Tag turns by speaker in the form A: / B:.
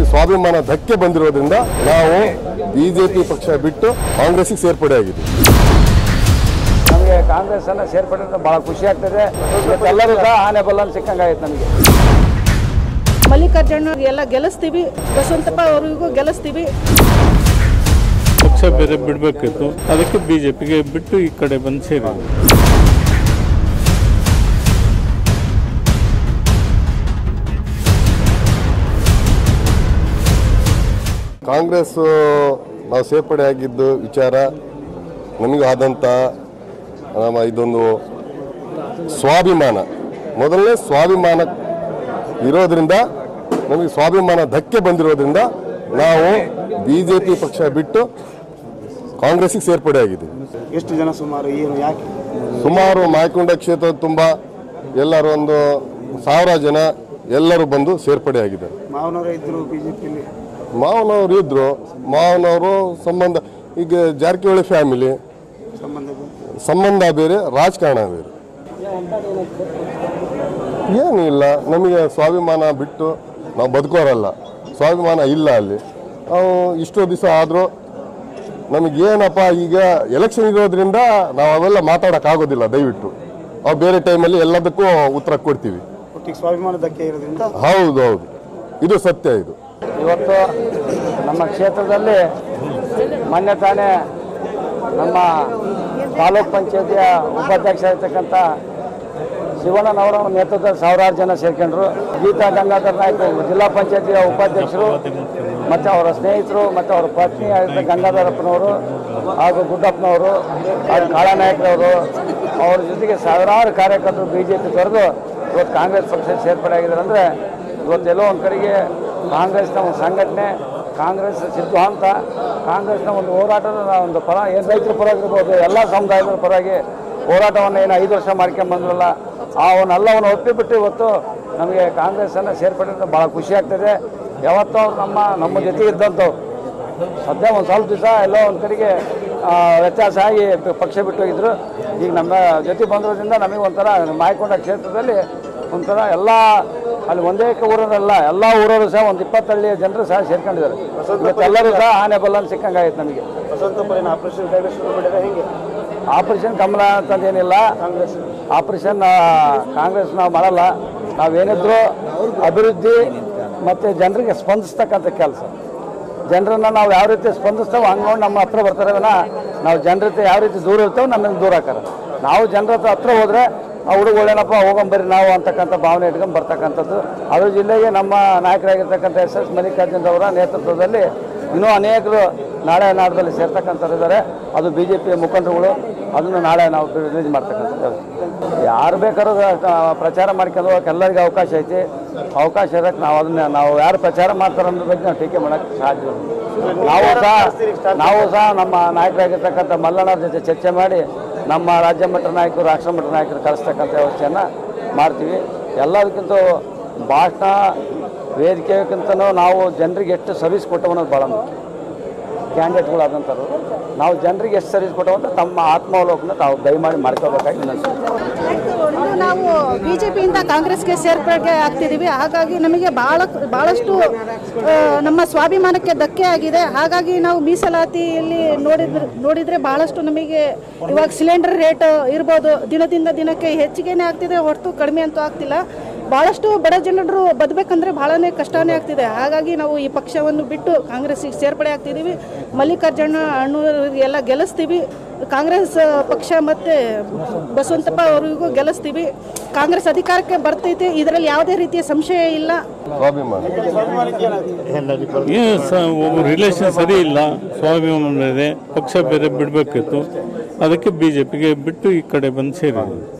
A: ನಮಗೆ ಸ್ವಾಭಿಮಾನ ಧಕ್ಕೆ ಬಂದಿರೋದ್ರಿಂದ ನಾವು ಬಿಜೆಪಿ ಪಕ್ಷ ಬಿಟ್ಟು ಕಾಂಗ್ರೆಸ್ಗೆ ಸೇರ್ಪಡೆಯಾಗಿದ್ದೀವಿ.
B: ನಮಗೆ ಕಾಂಗ್ರೆಸ್ ಅನ್ನು ಸೇರ್ಪಡೆ ಬಹಳ ಖುಷಿ ಆಗ್ತದೆ. ಎಲ್ಲರೂ ಸಹ ಆನೆ ಬಲ್ಲನ್ನು ಸಿಕ್ಕಂಗಾಯ್ತು ನಮಗೆ.
C: ಮಲ್ಲಿಕಾರ್ಜುನ ಎಲ್ಲ ಗೆಲ್ಲಿಸ್ತೀವಿ, ಬಸವಂತಪ್ಪ ಅವರಿಗೂ ಗೆಲ್ಲಿಸ್ತೀವಿ.
D: ಪಕ್ಷ ಬೇರೆ ಬಿಡಬೇಕಿತ್ತು, ಅದಕ್ಕೆ ಬಿಜೆಪಿಗೆ ಬಿಟ್ಟು ಈ ಕಡೆ ಬಂದು ಸೇರಿದ್ವಿ.
A: ಕಾಂಗ್ರೆಸ್ ನಾವು ಸೇರ್ಪಡೆಯಾಗಿದ್ದು ವಿಚಾರ ನಮಗೂ ಆದಂಥ ನಮ್ಮ ಇದೊಂದು ಸ್ವಾಭಿಮಾನ, ಮೊದಲನೇ ಸ್ವಾಭಿಮಾನ ಇರೋದ್ರಿಂದ ನಮಗೆ ಸ್ವಾಭಿಮಾನ ಧಕ್ಕೆ ಬಂದಿರೋದ್ರಿಂದ ನಾವು ಬಿಜೆಪಿ ಪಕ್ಷ ಬಿಟ್ಟು ಕಾಂಗ್ರೆಸ್ಗೆ ಸೇರ್ಪಡೆಯಾಗಿದ್ದೀವಿ.
E: ಎಷ್ಟು ಜನ ಸುಮಾರು ಏನು ಯಾಕೆ?
A: ಸುಮಾರು ಮಾಯಕೊಂಡ ಕ್ಷೇತ್ರ ತುಂಬ ಎಲ್ಲರೂ ಒಂದು 1000 ಜನ ಎಲ್ಲರೂ ಬಂದು ಸೇರ್ಪಡೆಯಾಗಿದ್ದಾರೆ.
E: ಮಾವನವರು ಇದ್ರು ಬಿಜೆಪಿಯಲ್ಲಿ,
A: ಮಾವನವರು ಇದ್ರು, ಮಾವನವರು ಸಂಬಂಧ ಈಗ ಜಾರಕಿಹೊಳಿ ಫ್ಯಾಮಿಲಿ ಸಂಬಂಧ ಬೇರೆ, ರಾಜಕಾರಣ ಬೇರೆ. ಏನಿಲ್ಲ, ನಮಗೆ ಸ್ವಾಭಿಮಾನ ಬಿಟ್ಟು ನಾವು ಬದುಕೋರಲ್ಲ, ಸ್ವಾಭಿಮಾನ ಇಲ್ಲ ಅಲ್ಲಿ. ನಾವು ಇಷ್ಟೋ ದಿವಸ ಆದರೂ ನಮಗೇನಪ್ಪ ಈಗ ಎಲೆಕ್ಷನ್ ಇರೋದ್ರಿಂದ ನಾವು ಅವೆಲ್ಲ ಮಾತಾಡೋಕ್ಕಾಗೋದಿಲ್ಲ. ದಯವಿಟ್ಟು ನಾವು ಬೇರೆ ಟೈಮಲ್ಲಿ ಎಲ್ಲದಕ್ಕೂ ಉತ್ತರ ಕೊಡ್ತೀವಿ.
E: ಒಟ್ಟಿಗೆ ಸ್ವಾಭಿಮಾನ ಧಕ್ಕೆ ಇರೋದ್ರಿಂದ
A: ಹೌದು, ಇದು ಸತ್ಯ. ಇದು
B: ಇವತ್ತು ನಮ್ಮ ಕ್ಷೇತ್ರದಲ್ಲಿ ಮೊನ್ನೆ ತಾನೇ ನಮ್ಮ ತಾಲೂಕ್ ಪಂಚಾಯತಿಯ ಉಪಾಧ್ಯಕ್ಷ ಇರ್ತಕ್ಕಂಥ ಶಿವಣ್ಣನವರ ನೇತೃತ್ವದಲ್ಲಿ 1000 ಜನ ಸೇರ್ಕೊಂಡ್ರು. ಗೀತಾ ಗಂಗಾಧರ್ ನಾಯ್ಕ ಜಿಲ್ಲಾ ಪಂಚಾಯತಿಯ ಉಪಾಧ್ಯಕ್ಷರು ಮತ್ತು ಅವರ ಸ್ನೇಹಿತರು ಮತ್ತು ಅವರ ಪತ್ನಿ ಆಗಿದ್ದ ಗಂಗಾಧರಪ್ಪನವರು ಹಾಗೂ ಗುಡ್ಡಪ್ಪನವರು ಹಾಗೂ ಕಾಳನಾಯಕರವರು ಅವ್ರ ಜೊತೆಗೆ ಸಾವಿರಾರು ಕಾರ್ಯಕರ್ತರು ಬಿಜೆಪಿ ತೊರೆದು ಇವತ್ತು ಕಾಂಗ್ರೆಸ್ ಪಕ್ಷ ಸೇರ್ಪಡೆ ಆಗಿದ್ದಾರೆ. ಅಂದರೆ ಇವತ್ತೆಲ್ಲೋ ಒಂದು ಕಡೆಗೆ ಕಾಂಗ್ರೆಸ್ನ ಒಂದು ಸಂಘಟನೆ, ಕಾಂಗ್ರೆಸ್ ಸಿದ್ಧಾಂತ, ಕಾಂಗ್ರೆಸ್ನ ಒಂದು ಹೋರಾಟದ ಒಂದು ಪರ, ಏನು ರೈತರ ಪರವಾಗಿರ್ಬೋದು, ಎಲ್ಲ ಸಮುದಾಯದ ಪರವಾಗಿ ಹೋರಾಟವನ್ನು ಏನು 5 ವರ್ಷ ಮಾಡ್ಕೊಂಡ್ಬಂದ್ರಲ್ಲ, ಅವನ್ನೆಲ್ಲವನ್ನು ಒಪ್ಪಿಬಿಟ್ಟು ಇವತ್ತು ನಮಗೆ ಕಾಂಗ್ರೆಸ್ಸನ್ನು ಸೇರ್ಪಡೆ ಭಾಳ ಖುಷಿ ಆಗ್ತದೆ. ಯಾವತ್ತೂ ಅವ್ರು ನಮ್ಮ ಜೊತೆ ಇದ್ದಂಥವ್ರು ಸದ್ಯ ಒಂದು ಸ್ವಲ್ಪ ದಿವಸ ಎಲ್ಲೋ ಒಂದು ಕಡೆಗೆ ವ್ಯತ್ಯಾಸ ಆಗಿ ಪಕ್ಷ ಬಿಟ್ಟು ಹೋಗಿದ್ರು. ಈಗ ನಮ್ಮ ಜೊತೆ ಬಂದಿರೋದ್ರಿಂದ ನಮಗೆ ಒಂಥರ ಮಾಯಕೊಂಡ ಕ್ಷೇತ್ರದಲ್ಲಿ ಒಂಥರ ಎಲ್ಲ ಅಲ್ಲಿ ಒಂದೇ ಊರಲ್ಲ, ಎಲ್ಲ ಊರವರು ಸಹ ಒಂದು 20 ಹಳ್ಳಿಯ ಜನರು ಸಹ ಸೇರ್ಕೊಂಡಿದ್ದಾರೆ. ಎಲ್ಲರೂ ಸಹ ಆನೆ ಬಲ್ಲನ್ನು ಸಿಕ್ಕಂಗಾಯ್ತು ನಮಗೆ.
E: ಬಸವಂತಪ್ಪನ ಆಪರೇಷನ್ ಕೈಗೆ ಶುರು ಮಾಡಿದ್ರೆ ಹೇಗೆ?
B: ಆಪರೇಷನ್ ಕಮಲ ಅಂತಂದೇನಿಲ್ಲ, ಆಪರೇಷನ್ ಕಾಂಗ್ರೆಸ್ ನಾವು ಮಾಡಲ್ಲ. ನಾವೇನಿದ್ರು ಅಭಿವೃದ್ಧಿ ಮತ್ತು ಜನರಿಗೆ ಸ್ಪಂದಿಸ್ತಕ್ಕಂಥ ಕೆಲಸ. ಜನರನ್ನು ನಾವು ಯಾವ ರೀತಿ ಸ್ಪಂದಿಸ್ತೇವೆ ಹಂಗೆ ನೋಡಿ ನಮ್ಮ ಹತ್ರ ಬರ್ತಾರೆ. ನಾವು ಜನರ ಜೊತೆ ಯಾವ ರೀತಿ ದೂರ ಇರ್ತೇವೆ ನಮಗೆ ದೂರ ಹಾಕಾರ. ನಾವು ಜನರ ಹತ್ರ ಹೋದರೆ ಆ ಹುಡುಗಗಳೇನಪ್ಪ ಹೋಗಂಬರಿ ನಾವು ಅಂತಕ್ಕಂಥ ಭಾವನೆ ಇಟ್ಕೊಂಡು ಬರ್ತಕ್ಕಂಥದ್ದು. ಅದ್ರ ಜಿಲ್ಲೆಗೆ ನಮ್ಮ ನಾಯಕರಾಗಿರ್ತಕ್ಕಂಥ SS ಮಲ್ಲಿಕಾರ್ಜುನ್ ಅವರ ನೇತೃತ್ವದಲ್ಲಿ ಇನ್ನೂ ಅನೇಕರು ನಾಳೆ ನಾಡದಲ್ಲಿ ಸೇರ್ತಕ್ಕಂಥವ್ರು ಇದ್ದಾರೆ. ಅದು BJP ಮುಖಂಡರುಗಳು, ಅದನ್ನು ನಾಳೆ ನಾವು ರಿಲೀಸ್ ಮಾಡ್ತಕ್ಕಂಥದ್ದು. ಯಾರು ಬೇಕಾದ್ರೂ ಪ್ರಚಾರ ಮಾಡ್ಕೊಂಡು ಹೋಗಕ್ಕೆ ಎಲ್ಲರಿಗೂ ಅವಕಾಶ ಐತಿ. ಅವಕಾಶ ಇರೋಕ್ಕೆ ನಾವು ಯಾರು ಪ್ರಚಾರ ಮಾಡ್ತಾರೆ ಅನ್ನೋದ್ರ ಬಗ್ಗೆ ನಾವು ಟೀಕೆ ಮಾಡೋಕ್ಕೆ ಸಾಧ್ಯ. ನಾವು ಸಹ ನಮ್ಮ ನಾಯಕರಾಗಿರ್ತಕ್ಕಂಥ ಮಲ್ಲಣ್ಣವ್ರ ಜೊತೆ ಚರ್ಚೆ ಮಾಡಿ ನಮ್ಮ ರಾಜ್ಯ ಮಟ್ಟದ ನಾಯಕರು, ರಾಷ್ಟ್ರ ಮಟ್ಟದ ನಾಯಕರು ಕಳಿಸ್ತಕ್ಕಂಥ ವ್ಯವಸ್ಥೆಯನ್ನು ಮಾಡ್ತೀವಿ. ಎಲ್ಲದಕ್ಕಿಂತ ಭಾಷಣ ವೇದಿಕೆಗಿಂತನೂ ನಾವು ಜನರಿಗೆ ಎಷ್ಟು ಸರ್ವಿಸ್ ಕೊಟ್ಟವು ಅನ್ನೋದು ಭಾಳ ಮುಖ್ಯ. ಕ್ಯಾಂಡಿಡೇಟ್ಗಳಾದಂಥವ್ರು ನಾವು ಜನರಿಗೆ ಎಷ್ಟು ಸರ್ವಿಸ್ ಕೊಟ್ಟವು ಅಂತ ತಮ್ಮ ಆತ್ಮಾವಲೋಕನ ತಾವು ದಯಮಾಡಿ ಮಾಡ್ಕೋಬೇಕಾಗಿ
C: ನಾವು ಬಿಜೆಪಿಯಿಂದ ಕಾಂಗ್ರೆಸ್ಗೆ ಸೇರ್ಪಡೆ ಆಗ್ತಿದ್ದೀವಿ. ಹಾಗಾಗಿ ನಮಗೆ ಭಾಳಷ್ಟು ನಮ್ಮ ಸ್ವಾಭಿಮಾನಕ್ಕೆ ಧಕ್ಕೆ ಆಗಿದೆ. ಹಾಗಾಗಿ ನಾವು ಮೀಸಲಾತಿಯಲ್ಲಿ ನೋಡಿದರೆ ಭಾಳಷ್ಟು ನಮಗೆ ಇವಾಗ ಸಿಲಿಂಡರ್ ರೇಟ್ ಇರ್ಬೋದು, ದಿನದಿಂದ ದಿನಕ್ಕೆ ಹೆಚ್ಚಿಗೆನೇ ಆಗ್ತಿದೆ ಹೊರತು ಕಡಿಮೆ ಅಂತೂ ಆಗ್ತಿಲ್ಲ. ಭಾಳಷ್ಟು ಬಡ ಜನರು ಬದುಕಬೇಕಂದ್ರೆ ಭಾಳನೇ ಕಷ್ಟನೇ ಆಗ್ತಿದೆ. ಹಾಗಾಗಿ ನಾವು ಈ ಪಕ್ಷವನ್ನು ಬಿಟ್ಟು ಕಾಂಗ್ರೆಸ್ಸಿಗೆ ಸೇರ್ಪಡೆ ಆಗ್ತಿದ್ದೀವಿ. ಮಲ್ಲಿಕಾರ್ಜುನ ಅಣ್ಣವರಿಗೆಲ್ಲ ಗೆಲ್ಲಿಸ್ತೀವಿ. ಕಾಂಗ್ರೆಸ್ ಪಕ್ಷ ಮತ್ತು ಬಸವಂತಪ್ಪ ಅವರಿಗೂ ಗೆಲ್ಲಿಸ್ತೀವಿ. ಕಾಂಗ್ರೆಸ್ ಅಧಿಕಾರಕ್ಕೆ ಬರ್ತೈತಿ, ಇದರಲ್ಲಿ ಯಾವುದೇ ರೀತಿಯ ಸಂಶಯ ಇಲ್ಲ.
D: ರಿಲೇಷನ್ ಸರಿ ಇಲ್ಲ, ಸ್ವಾಭಿಮಾನ ಇದೆ, ಪಕ್ಷ ಬೇರೆ ಬಿಡಬೇಕಿತ್ತು, ಅದಕ್ಕೆ ಬಿಜೆಪಿಗೆ ಬಿಟ್ಟು ಈ ಕಡೆ ಬಂದು ಸೇರಿದ್ವಿ.